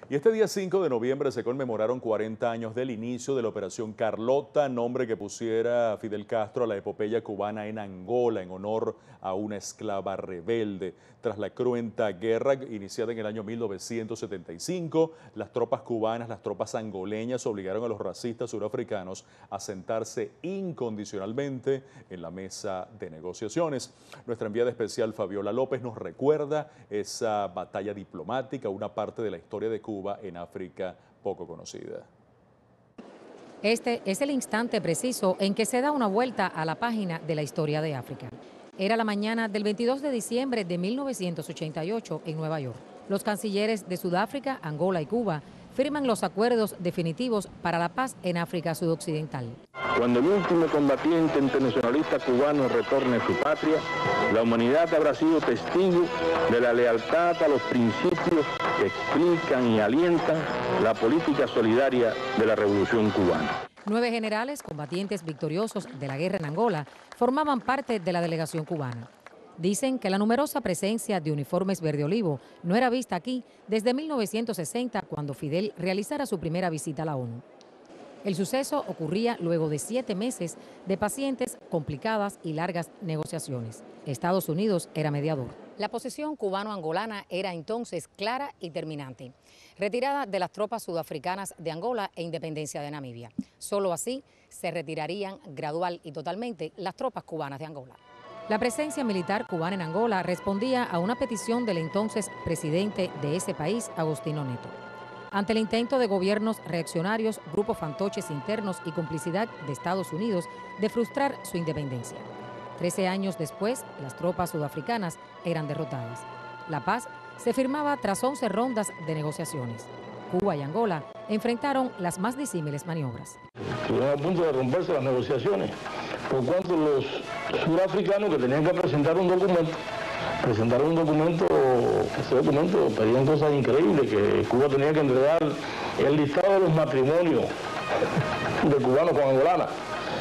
Y este día 5 de noviembre se conmemoraron 40 años del inicio de la Operación Carlota, nombre que pusiera Fidel Castro a la epopeya cubana en Angola en honor a una esclava rebelde. Tras la cruenta guerra iniciada en el año 1975, las tropas cubanas, las tropas angoleñas obligaron a los racistas surafricanos a sentarse incondicionalmente en la mesa de negociaciones. Nuestra enviada especial Fabiola López nos recuerda esa batalla diplomática, una parte de la historia de Cuba en África poco conocida. Este es el instante preciso en que se da una vuelta a la página de la historia de África. Era la mañana del 22 de diciembre de 1988 en Nueva York. Los cancilleres de Sudáfrica, Angola y Cuba firman los acuerdos definitivos para la paz en África Sudoccidental. Cuando el último combatiente internacionalista cubano retorne a su patria, la humanidad habrá sido testigo de la lealtad a los principios que explican y alientan la política solidaria de la Revolución cubana. 9 generales combatientes victoriosos de la guerra en Angola formaban parte de la delegación cubana. Dicen que la numerosa presencia de uniformes verde olivo no era vista aquí desde 1960, cuando Fidel realizara su primera visita a la ONU. El suceso ocurría luego de 7 meses de pacientes, complicadas y largas negociaciones. Estados Unidos era mediador. La posición cubano-angolana era entonces clara y terminante: retirada de las tropas sudafricanas de Angola e independencia de Namibia. Solo así se retirarían gradual y totalmente las tropas cubanas de Angola. La presencia militar cubana en Angola respondía a una petición del entonces presidente de ese país, Agostinho Neto. Ante el intento de gobiernos reaccionarios, grupos fantoches internos y complicidad de Estados Unidos de frustrar su independencia. 13 años después, las tropas sudafricanas eran derrotadas. La paz se firmaba tras 11 rondas de negociaciones. Cuba y Angola enfrentaron las más disímiles maniobras. Estuvieron a punto de romperse las negociaciones, por cuanto los surafricanos, que tenían que presentar un documento, ese documento pedían cosas increíbles, que Cuba tenía que entregar el listado de los matrimonios de cubanos con angolanas,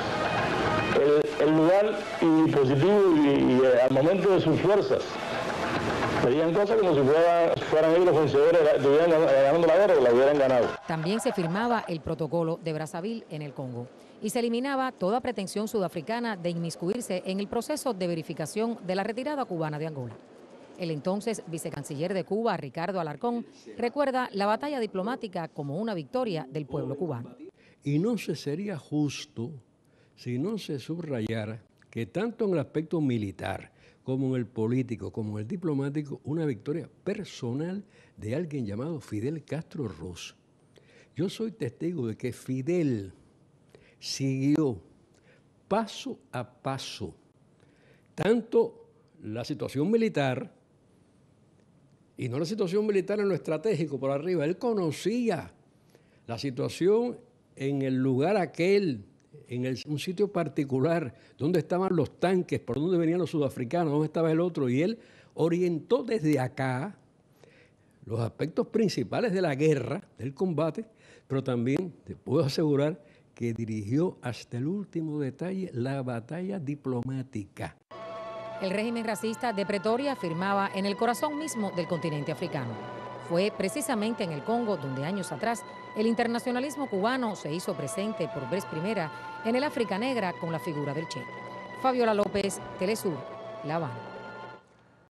el lugar y dispositivo y armamento de sus fuerzas. Pedían cosas como si fueran ellos los vencedores, estuvieran ganando la guerra o la hubieran ganado. También se firmaba el protocolo de Brazzaville en el Congo y se eliminaba toda pretensión sudafricana de inmiscuirse en el proceso de verificación de la retirada cubana de Angola. El entonces vicecanciller de Cuba, Ricardo Alarcón, recuerda la batalla diplomática como una victoria del pueblo cubano. Y no se sería justo si no se subrayara que tanto en el aspecto militar como en el político, como en el diplomático, una victoria personal de alguien llamado Fidel Castro Ruz. Yo soy testigo de que Fidel siguió paso a paso tanto la situación militar, y no la situación militar en lo estratégico por arriba. Él conocía la situación en el lugar aquel, un sitio particular, donde estaban los tanques, por dónde venían los sudafricanos, dónde estaba el otro, y él orientó desde acá los aspectos principales de la guerra, del combate, pero también te puedo asegurar que dirigió hasta el último detalle la batalla diplomática. El régimen racista de Pretoria firmaba en el corazón mismo del continente africano. Fue precisamente en el Congo donde años atrás el internacionalismo cubano se hizo presente por vez primera en el África Negra con la figura del Che. Fabiola López, Telesur, La Habana.